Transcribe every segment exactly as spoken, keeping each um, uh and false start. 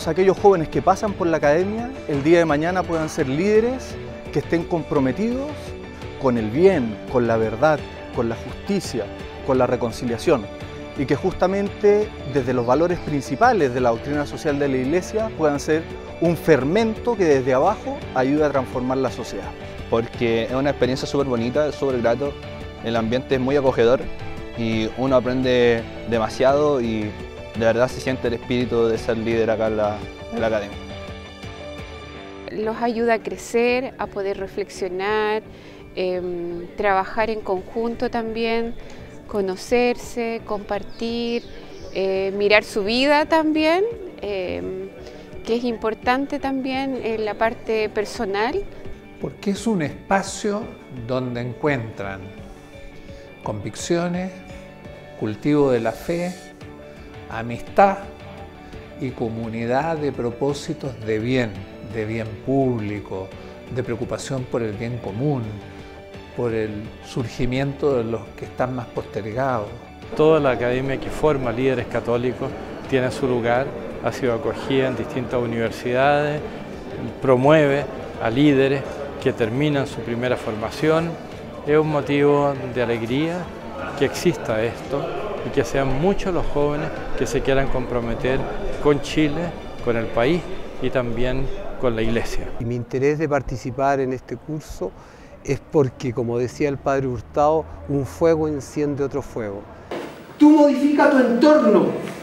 todos aquellos jóvenes que pasan por la academia el día de mañana puedan ser líderes que estén comprometidos con el bien, con la verdad, con la justicia, con la reconciliación, y que justamente desde los valores principales de la doctrina social de la Iglesia puedan ser un fermento que desde abajo ayude a transformar la sociedad. Porque es una experiencia súper bonita, súper grato, el ambiente es muy acogedor y uno aprende demasiado y de verdad se siente el espíritu de ser líder acá en la, en la academia. Los ayuda a crecer, a poder reflexionar, eh, trabajar en conjunto también, conocerse, compartir, eh, mirar su vida también, eh, que es importante también en la parte personal. Porque es un espacio donde encuentran convicciones, cultivo de la fe, amistad y comunidad de propósitos de bien, de bien público, de preocupación por el bien común, por el surgimiento de los que están más postergados. Toda la academia que forma líderes católicos tiene su lugar, ha sido acogida en distintas universidades, promueve a líderes que terminan su primera formación. Es un motivo de alegría que exista esto y que sean muchos los jóvenes que se quieran comprometer con Chile, con el país y también con la Iglesia. Y mi interés de participar en este curso es porque, como decía el padre Hurtado, un fuego enciende otro fuego. Tú modifica tu entorno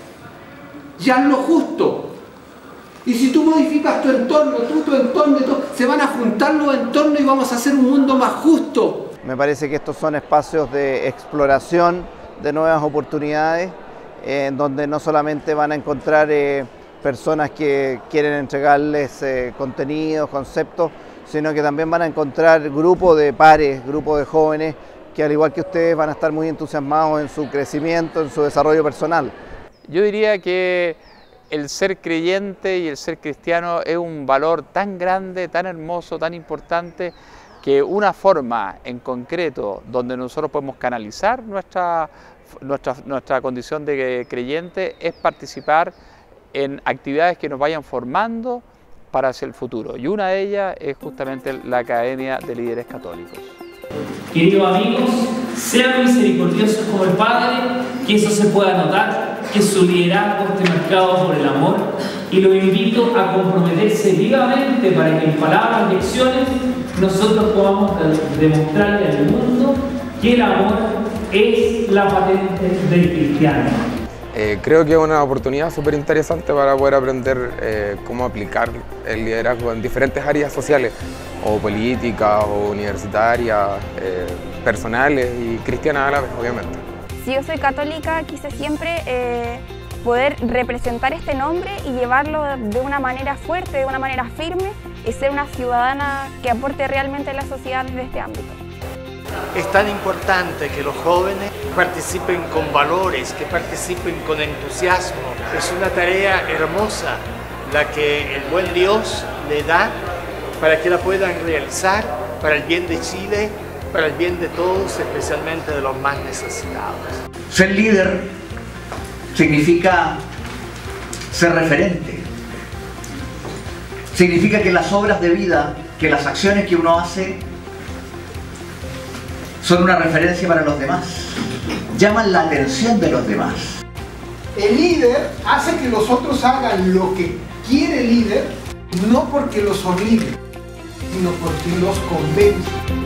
y haz lo justo. Y si tú modificas tu entorno, tú, tu entorno, tú, se van a juntar los entornos y vamos a hacer un mundo más justo. Me parece que estos son espacios de exploración de nuevas oportunidades, eh, en donde no solamente van a encontrar eh, personas que quieren entregarles eh, contenidos, conceptos, sino que también van a encontrar grupos de pares, grupos de jóvenes que al igual que ustedes van a estar muy entusiasmados en su crecimiento, en su desarrollo personal. Yo diría que el ser creyente y el ser cristiano es un valor tan grande, tan hermoso, tan importante, que una forma en concreto donde nosotros podemos canalizar nuestra, nuestra, nuestra condición de creyente es participar en actividades que nos vayan formando para hacia el futuro. Y una de ellas es justamente la Academia de Líderes Católicos. Queridos amigos, sean misericordiosos como el Padre, que eso se pueda notar, que su liderazgo esté marcado por el amor, y los invito a comprometerse vivamente para que en palabras y acciones nosotros podamos demostrarle al mundo que el amor es la patente del cristiano. Eh, creo que es una oportunidad súper interesante para poder aprender eh, cómo aplicar el liderazgo en diferentes áreas sociales, o políticas, o universitarias, eh, personales y cristianas a la vez, obviamente. Si yo soy católica, quise siempre eh, poder representar este nombre y llevarlo de una manera fuerte, de una manera firme, y ser una ciudadana que aporte realmente a la sociedad desde este ámbito. Es tan importante que los jóvenes participen con valores, que participen con entusiasmo. Es una tarea hermosa la que el buen Dios le da para que la puedan realizar para el bien de Chile, para el bien de todos, especialmente de los más necesitados. Ser líder significa ser referente. Significa que las obras de vida, que las acciones que uno hace son una referencia para los demás, llaman la atención de los demás. El líder hace que los otros hagan lo que quiere el líder, no porque los obligue, sino porque los convence.